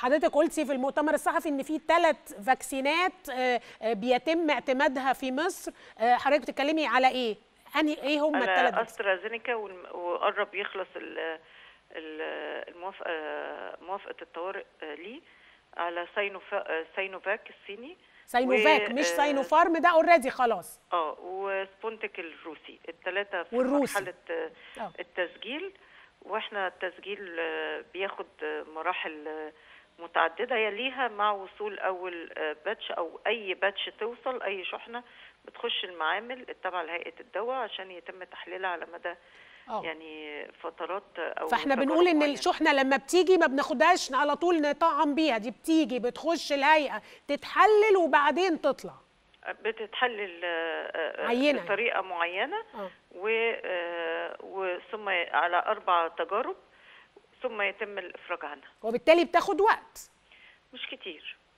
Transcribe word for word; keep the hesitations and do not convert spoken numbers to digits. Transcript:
حضرتك قلتي في المؤتمر الصحفي ان في ثلاث فاكسينات بيتم اعتمادها في مصر، حضرتك بتتكلمي على ايه؟ انهي ايه هم الثلاث؟ استرازينيكا، وقرب يخلص الموافقه موافقه الطوارئ ليه على ساينوفا ساينوفاك الصيني. ساينوفاك مش ساينوفارم، ده اوريدي خلاص. اه وسبونتك الروسي، الثلاثه في والروسي. مرحله أوه. التسجيل، واحنا التسجيل بياخد مراحل متعدده يليها مع وصول اول باتش او اي باتش توصل، اي شحنه بتخش المعامل التابعه لهيئه الدواء عشان يتم تحليلها على مدى أوه. يعني فترات او فاحنا بنقول ان معينة. الشحنه لما بتيجي ما بناخدهاش على طول نطعم بيها، دي بتيجي بتخش الهيئه تتحلل وبعدين تطلع، بتتحلل عينة بطريقه معينه أوه. و ثم على اربع تجارب ثم يتم الافراج عنها، وبالتالي بتاخد وقت مش كتير.